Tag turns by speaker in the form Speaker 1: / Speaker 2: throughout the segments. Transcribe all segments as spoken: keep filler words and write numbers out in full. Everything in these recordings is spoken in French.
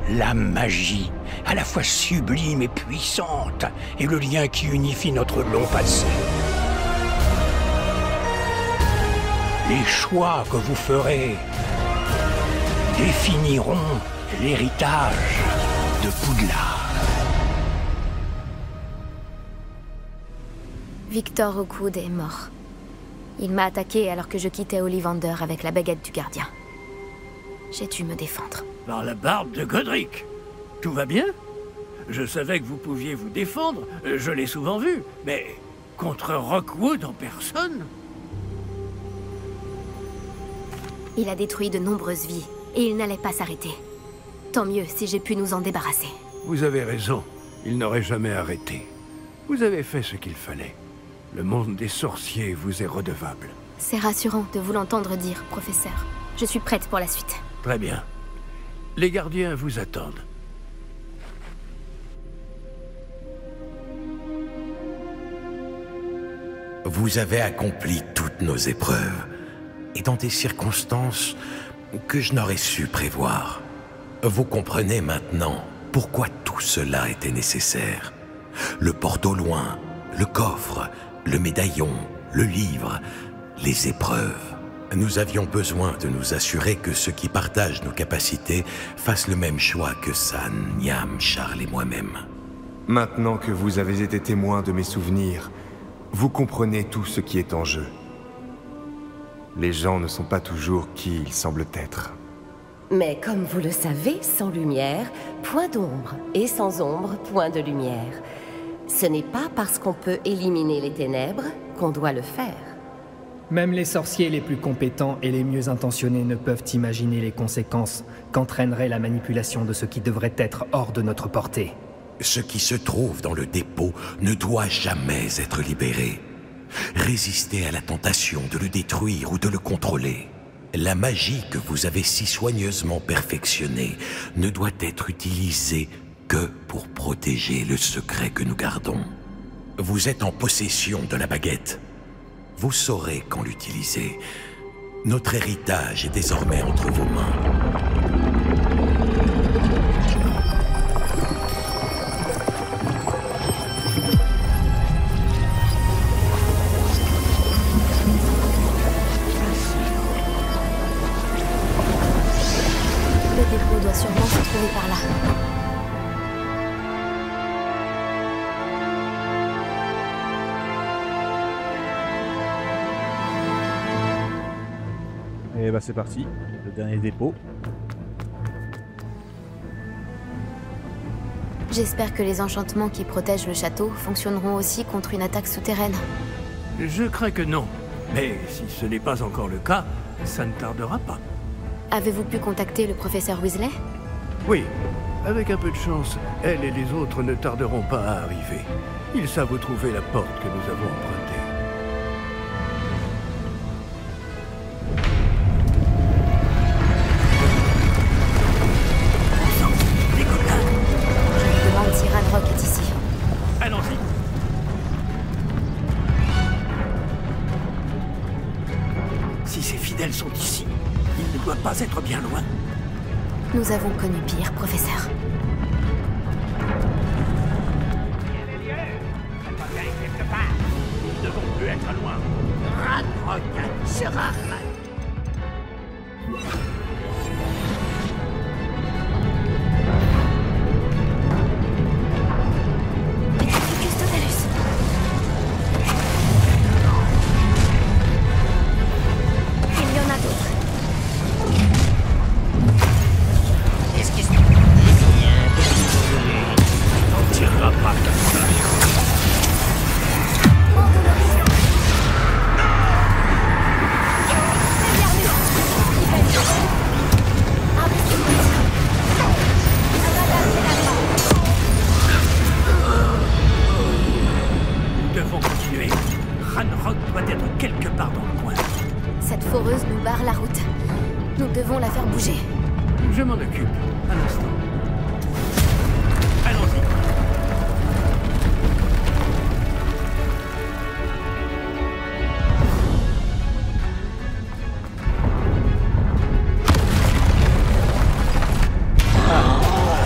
Speaker 1: La magie, à la fois sublime et puissante, est le lien qui unifie notre long passé. Les choix que vous ferez définiront l'héritage de Poudlard.
Speaker 2: Victor Rookwood est mort. Il m'a attaqué alors que je quittais Ollivander avec la baguette du gardien. J'ai dû me défendre.
Speaker 3: Par la barbe de Godric. Tout va bien? Je savais que vous pouviez vous défendre, je l'ai souvent vu, mais contre Rookwood en personne?
Speaker 2: Il a détruit de nombreuses vies, et il n'allait pas s'arrêter. Tant mieux si j'ai pu nous en débarrasser.
Speaker 3: Vous avez raison, il n'aurait jamais arrêté. Vous avez fait ce qu'il fallait. Le monde des sorciers vous est redevable.
Speaker 2: C'est rassurant de vous l'entendre dire, professeur. Je suis prête pour la suite.
Speaker 3: Très bien. Les gardiens vous attendent.
Speaker 4: Vous avez accompli toutes nos épreuves, et dans des circonstances que je n'aurais su prévoir. Vous comprenez maintenant pourquoi tout cela était nécessaire. Le porte au loin, le coffre, le médaillon, le livre, les épreuves. Nous avions besoin de nous assurer que ceux qui partagent nos capacités fassent le même choix que San, Niam, Charles et moi-même.
Speaker 5: Maintenant que vous avez été témoin de mes souvenirs, vous comprenez tout ce qui est en jeu. Les gens ne sont pas toujours qui ils semblent être.
Speaker 6: Mais comme vous le savez, sans lumière, point d'ombre, et sans ombre, point de lumière. Ce n'est pas parce qu'on peut éliminer les ténèbres qu'on doit le faire.
Speaker 7: Même les sorciers les plus compétents et les mieux intentionnés ne peuvent imaginer les conséquences qu'entraînerait la manipulation de ce qui devrait être hors de notre portée.
Speaker 4: Ce qui se trouve dans le dépôt ne doit jamais être libéré. Résistez à la tentation de le détruire ou de le contrôler. La magie que vous avez si soigneusement perfectionnée ne doit être utilisée que pour protéger le secret que nous gardons. Vous êtes en possession de la baguette. Vous saurez quand l'utiliser. Notre héritage est désormais entre vos mains.
Speaker 2: Le dépôt doit sûrement se trouver par là.
Speaker 8: Et bah c'est parti, le dernier dépôt.
Speaker 2: J'espère que les enchantements qui protègent le château fonctionneront aussi contre une attaque souterraine.
Speaker 3: Je crains que non, mais si ce n'est pas encore le cas, ça ne tardera pas.
Speaker 2: Avez-vous pu contacter le professeur Weasley?
Speaker 3: Oui, avec un peu de chance, elle et les autres ne tarderont pas à arriver. Ils savent où trouver la porte que nous avons empruntée. Elles sont ici. Il ne doit pas être bien loin.
Speaker 2: Nous avons connu pire, professeur.
Speaker 3: Nous ne devons plus être loin. Ranrock sera raide. Je m'en occupe. Un instant. Allons-y. Ah.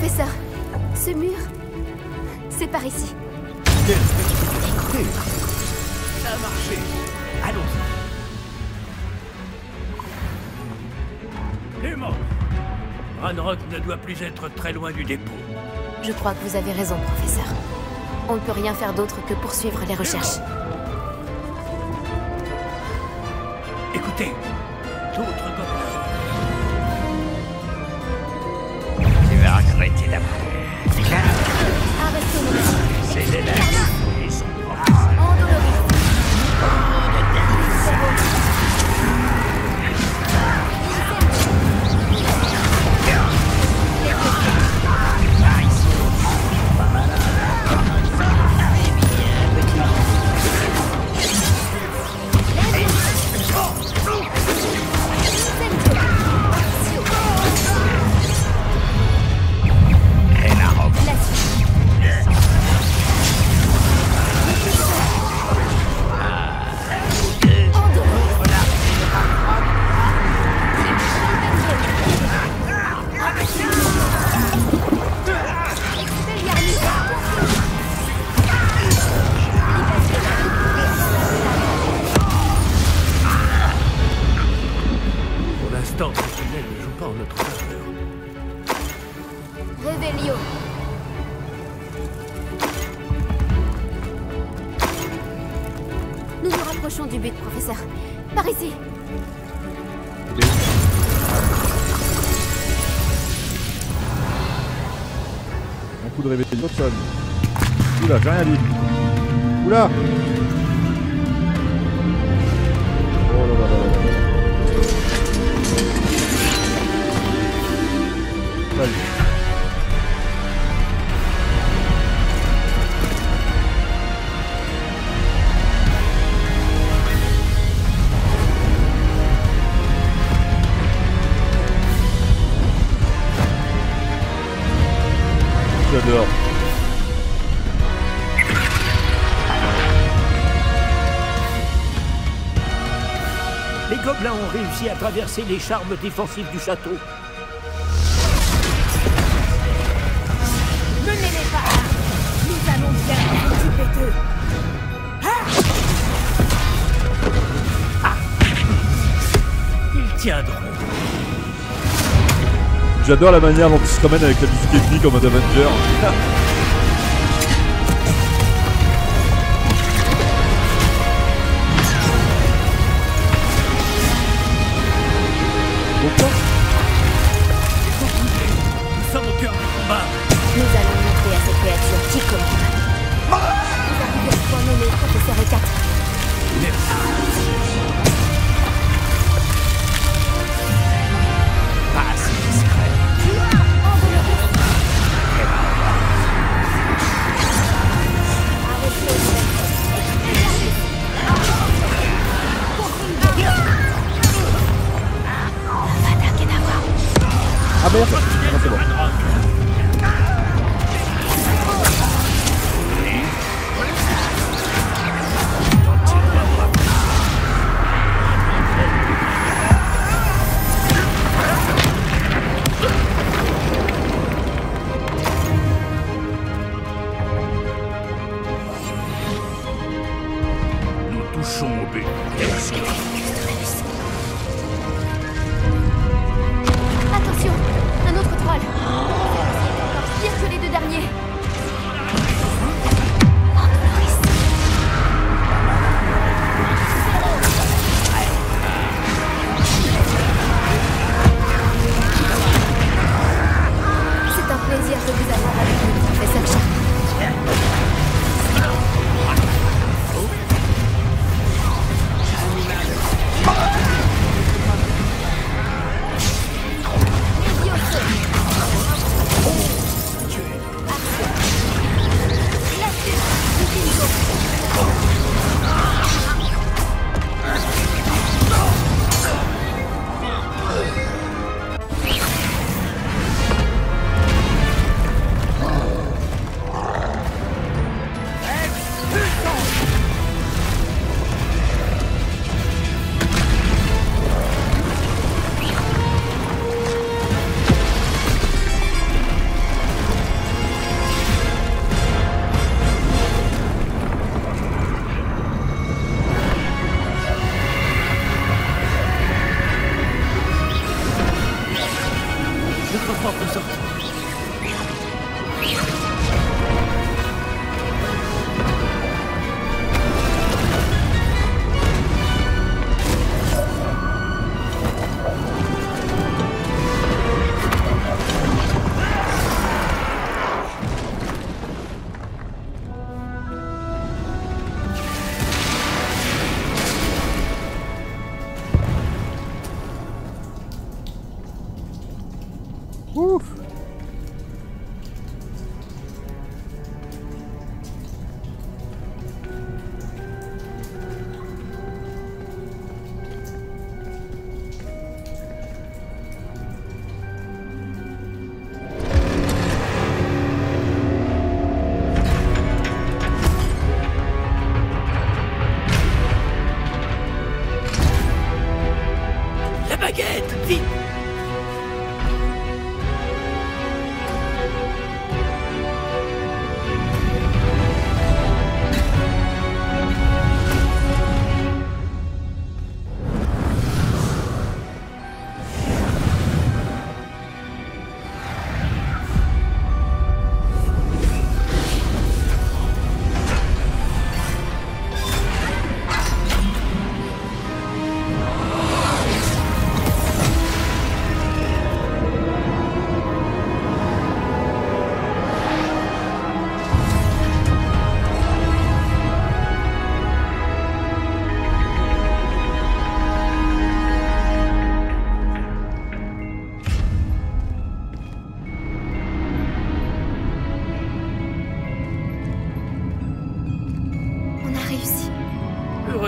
Speaker 2: Professeur, ce mur, c'est par ici.
Speaker 3: Écoutez, ça a marché. Allons-y. Les morts. Ranrock ne doit plus être très loin du dépôt.
Speaker 2: Je crois que vous avez raison, professeur. On ne peut rien faire d'autre que poursuivre les recherches.
Speaker 3: Écoutez, d'autres gobelins.
Speaker 1: Tu vas regretter d'avoir.
Speaker 2: Arrêtez-nous.
Speaker 1: C'est l'élève. Ils sont
Speaker 2: Endoloris. Revelio. Nous nous rapprochons du but, professeur. Par ici.
Speaker 8: Un coup de réveil, Watson. Oula, j'ai rien dit. Oula. Oh là là là là. Salut. J'adore.
Speaker 3: Les gobelins ont réussi à traverser les charmes défensifs du château.
Speaker 2: Menez-les pas. Nous allons bien nous occuper d'eux.
Speaker 3: Ah. Ils tiendront.
Speaker 8: J'adore la manière dont il se ramène avec la musique ethnique en mode Avenger. Pourquoi ?
Speaker 3: Nous sommes au cœur du combat.
Speaker 2: Nous allons montrer à cette créature qui commande. Vous arrivez à point nommé, professeur E quatre.
Speaker 3: Merci. Pas assez discret.
Speaker 8: Ah merde, ah, c'est bon.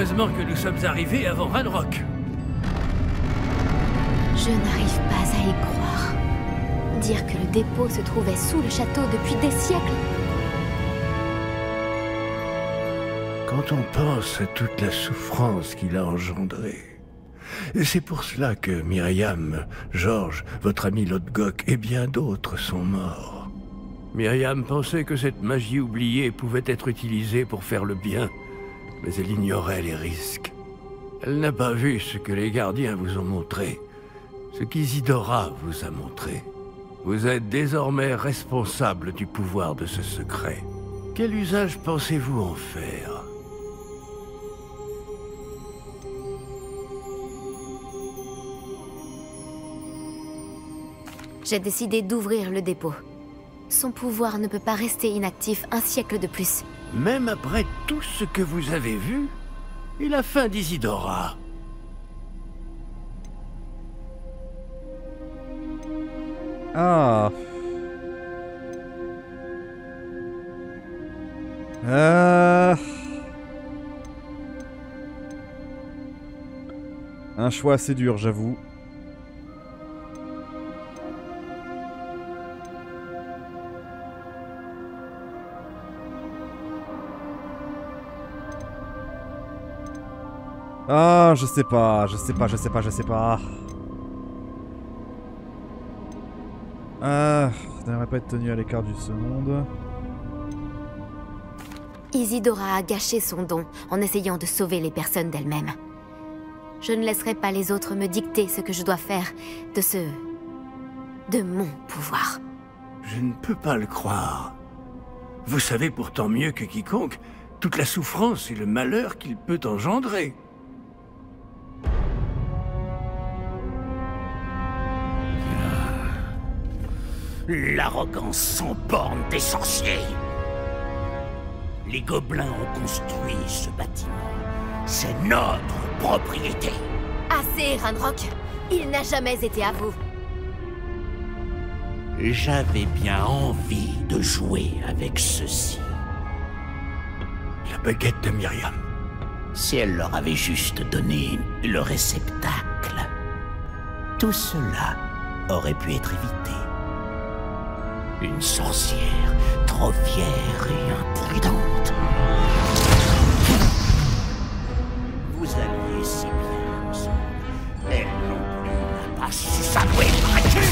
Speaker 3: Heureusement que nous sommes arrivés avant Ranrock.
Speaker 2: Je n'arrive pas à y croire. Dire que le dépôt se trouvait sous le château depuis des siècles.
Speaker 3: Quand on pense à toute la souffrance qu'il a engendrée. C'est pour cela que Myriam, Georges, votre ami Lodgok et bien d'autres sont morts. Myriam pensait que cette magie oubliée pouvait être utilisée pour faire le bien, mais elle ignorait les risques. Elle n'a pas vu ce que les gardiens vous ont montré, ce qu'Isidora vous a montré. Vous êtes désormais responsable du pouvoir de ce secret. Quel usage pensez-vous en faire ?
Speaker 2: J'ai décidé d'ouvrir le dépôt. Son pouvoir ne peut pas rester inactif un siècle de plus.
Speaker 3: Même après tout ce que vous avez vu, et la fin d'Isidora.
Speaker 8: Ah. Euh... Un choix assez dur, j'avoue. Ah, je sais pas, je sais pas, je sais pas, je sais pas. Ah, ça n'aurait pas être tenu à l'écart du ce monde.
Speaker 2: Isidora a gâché son don en essayant de sauver les personnes d'elle-même. Je ne laisserai pas les autres me dicter ce que je dois faire de ce... de mon pouvoir.
Speaker 3: Je ne peux pas le croire. Vous savez pourtant mieux que quiconque toute la souffrance et le malheur qu'il peut engendrer.
Speaker 1: L'arrogance sans borne des sorciers. Les gobelins ont construit ce bâtiment. C'est notre propriété.
Speaker 2: Assez, Ranrock. Il n'a jamais été à vous.
Speaker 1: J'avais bien envie de jouer avec ceci.
Speaker 3: La baguette de Myriam.
Speaker 1: Si elle leur avait juste donné le réceptacle, tout cela aurait pu être évité. Une sorcière trop fière et imprudente. Vous alliez si bien ensemble. Elle non plus n'a pas su s'avouer vaincue.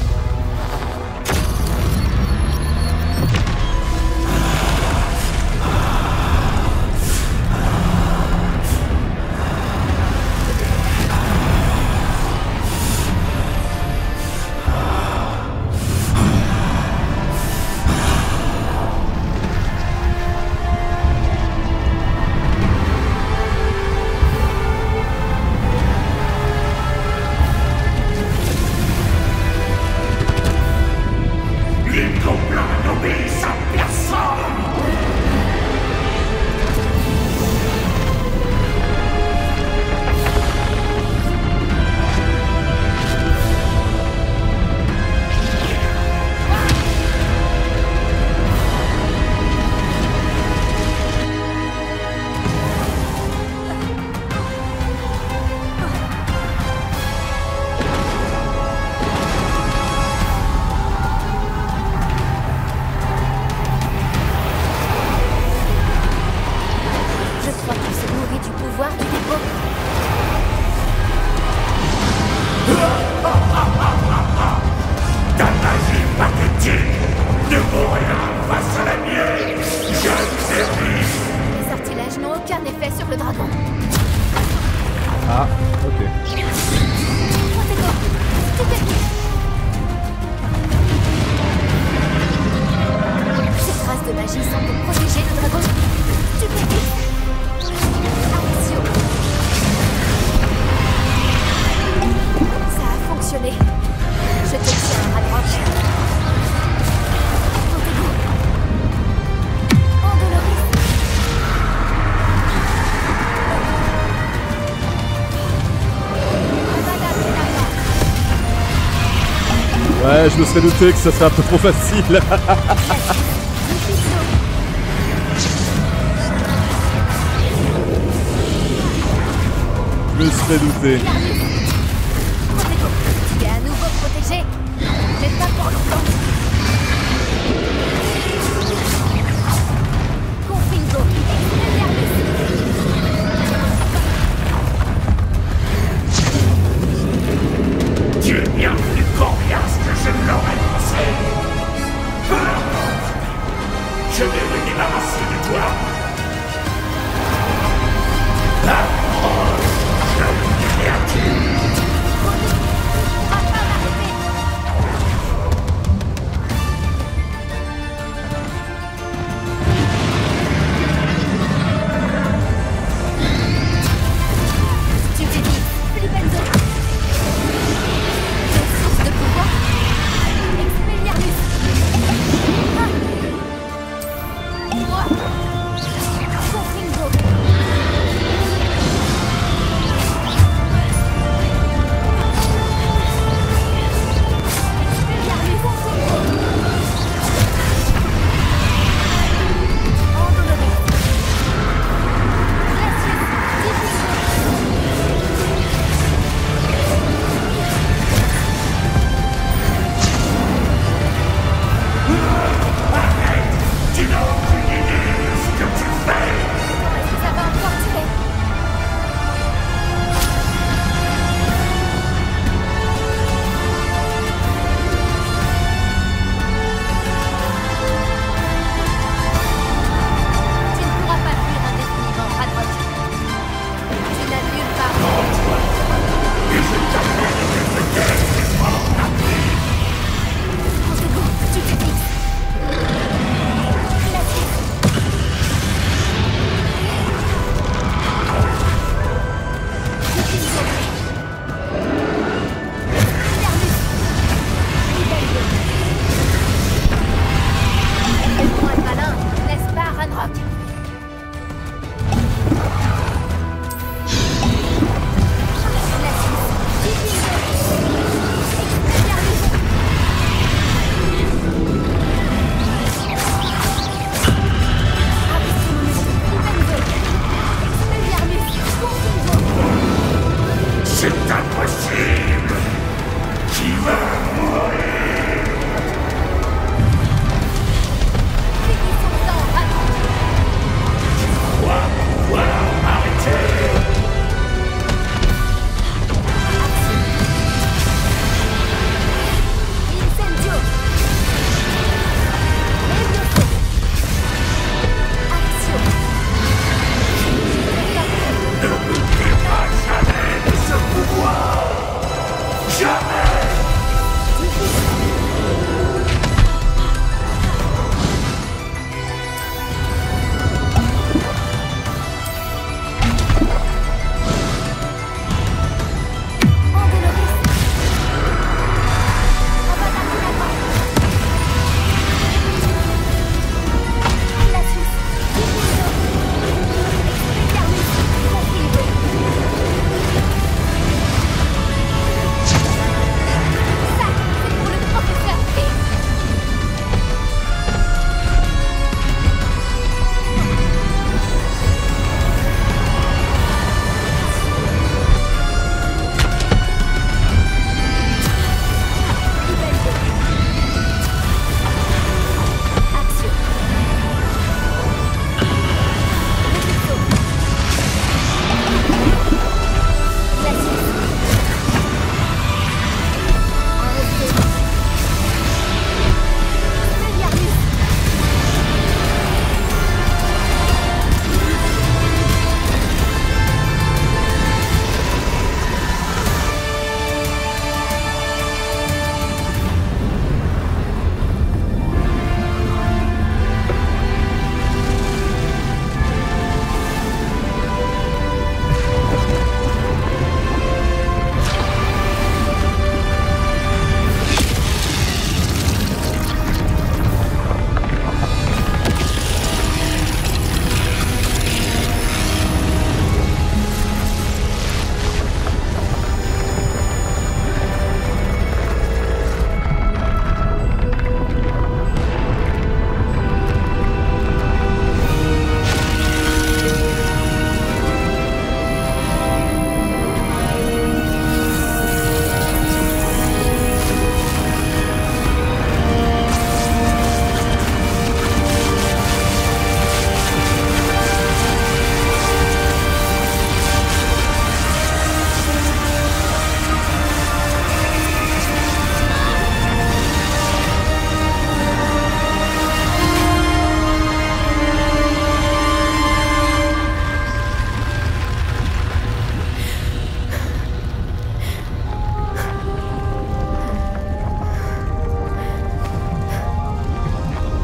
Speaker 8: Ouais, je me serais douté que ça serait un peu trop facile. Je me serais douté.
Speaker 2: Tu es à nouveau protégé. Mais pas pour longtemps. Confingo,
Speaker 1: Tu es bien plus coriace que je ne l'aurais pensé. Peu importe. Je vais me débarrasser de toi. Approche, jeune créature.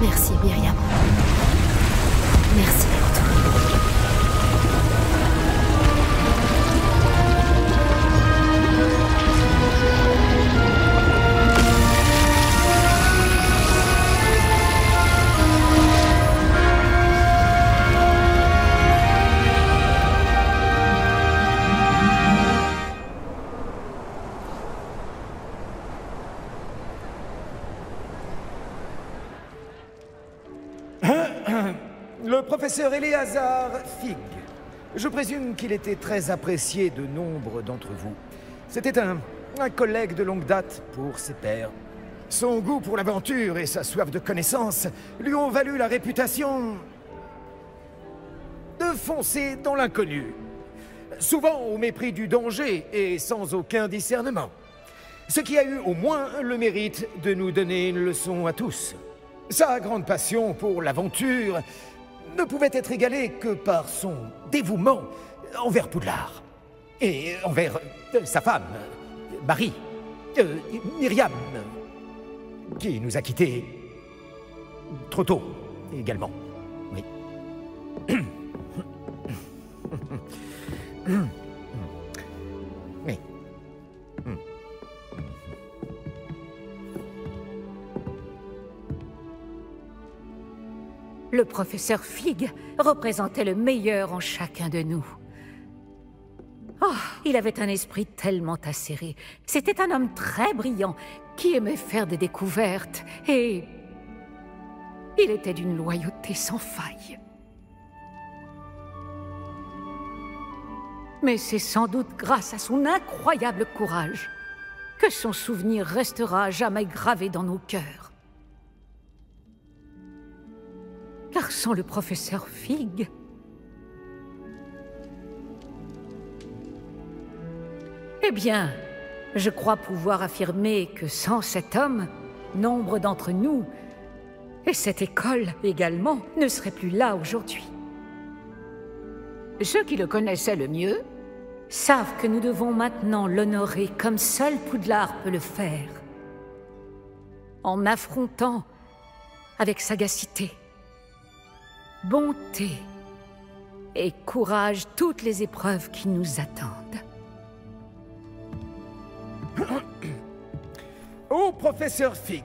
Speaker 2: Merci, Myriam. Merci pour tout.
Speaker 9: Le professeur Éléazar Fig. Je présume qu'il était très apprécié de nombre d'entre vous. C'était un, un collègue de longue date pour ses pairs. Son goût pour l'aventure et sa soif de connaissance lui ont valu la réputation de foncer dans l'inconnu. Souvent au mépris du danger et sans aucun discernement. Ce qui a eu au moins le mérite de nous donner une leçon à tous. Sa grande passion pour l'aventure ne pouvait être égalée que par son dévouement envers Poudlard. Et envers euh, sa femme, Marie, euh, Myriam, qui nous a quittés trop tôt également. Oui. Oui.
Speaker 10: Le professeur Fig représentait le meilleur en chacun de nous. Oh, il avait un esprit tellement acéré. C'était un homme très brillant, qui aimait faire des découvertes, et il était d'une loyauté sans faille. Mais c'est sans doute grâce à son incroyable courage que son souvenir restera à jamais gravé dans nos cœurs. Car sans le professeur Fig, eh bien, je crois pouvoir affirmer que sans cet homme, nombre d'entre nous, et cette école également, ne seraient plus là aujourd'hui. Ceux qui le connaissaient le mieux savent que nous devons maintenant l'honorer comme seul Poudlard peut le faire, en affrontant avec sagacité, bonté et courage toutes les épreuves qui nous attendent.
Speaker 9: Ô professeur Fig,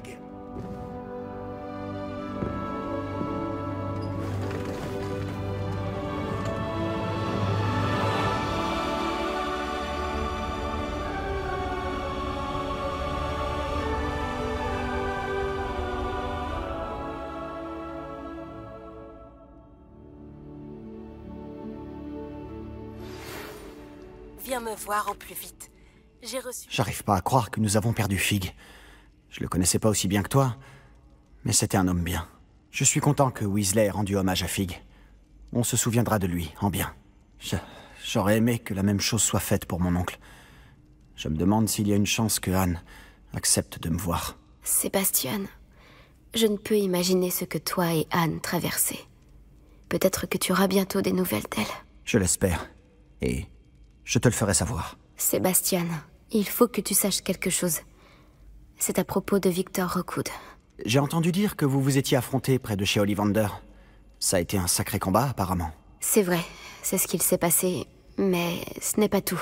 Speaker 11: viens me voir au plus vite. J'ai reçu...
Speaker 12: J'arrive pas à croire que nous avons perdu Fig. Je le connaissais pas aussi bien que toi, mais c'était un homme bien. Je suis content que Weasley ait rendu hommage à Fig. On se souviendra de lui, en bien. Je... J'aurais aimé que la même chose soit faite pour mon oncle. Je me demande s'il y a une chance que Anne accepte de me voir.
Speaker 2: Sébastien, je ne peux imaginer ce que toi et Anne traversez. Peut-être que tu auras bientôt des nouvelles d'elle.
Speaker 12: Je l'espère. Et je te le ferai savoir.
Speaker 2: Sébastien, il faut que tu saches quelque chose. C'est à propos de Victor Rookwood.
Speaker 12: J'ai entendu dire que vous vous étiez affronté près de chez Ollivander. Ça a été un sacré combat, apparemment.
Speaker 2: C'est vrai, c'est ce qu'il s'est passé, mais ce n'est pas tout.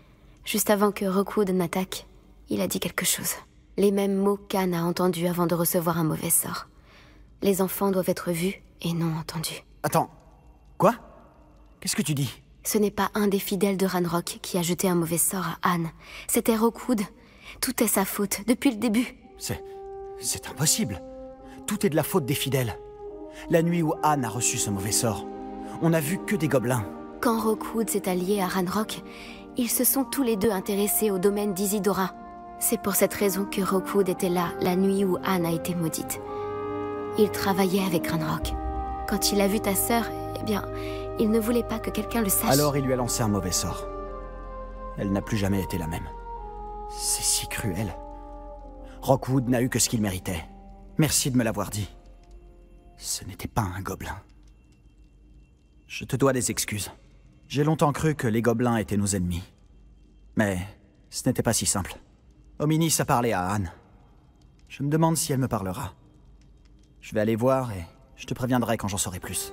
Speaker 2: Juste avant que Rookwood n'attaque, il a dit quelque chose. Les mêmes mots qu'Anne a entendus avant de recevoir un mauvais sort. Les enfants doivent être vus et non entendus.
Speaker 12: Attends, quoi? Qu'est-ce que tu dis?
Speaker 2: Ce n'est pas un des fidèles de Ranrock qui a jeté un mauvais sort à Anne. C'était Rookwood. Tout est sa faute, depuis le début.
Speaker 12: C'est... c'est impossible. Tout est de la faute des fidèles. La nuit où Anne a reçu ce mauvais sort, on n'a vu que des gobelins.
Speaker 2: Quand Rookwood s'est allié à Ranrock, ils se sont tous les deux intéressés au domaine d'Isidora. C'est pour cette raison que Rookwood était là la nuit où Anne a été maudite. Il travaillait avec Ranrock. Quand il a vu ta sœur, eh bien, il ne voulait pas que quelqu'un le sache.
Speaker 12: Alors il lui a lancé un mauvais sort. Elle n'a plus jamais été la même. C'est si cruel. Rookwood n'a eu que ce qu'il méritait. Merci de me l'avoir dit. Ce n'était pas un gobelin. Je te dois des excuses. J'ai longtemps cru que les gobelins étaient nos ennemis. Mais ce n'était pas si simple. Hominis a parlé à Anne. Je me demande si elle me parlera. Je vais aller voir et je te préviendrai quand j'en saurai plus.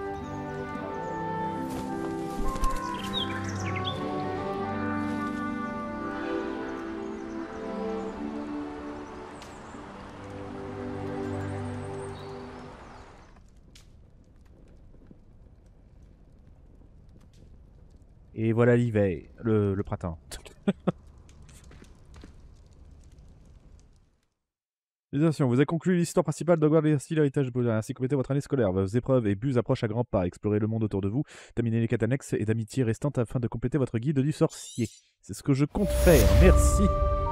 Speaker 8: Et voilà l'hiver, le, le printemps. Attention, vous avez conclu l'histoire principale d'Hogwarts Legacy, l'héritage de ainsi complété votre année scolaire. Vos épreuves et buts approchent à grands pas. Explorez le monde autour de vous, terminez les quêtes annexes et d'amitié restantes afin de compléter votre guide du sorcier. C'est ce que je compte faire. Merci.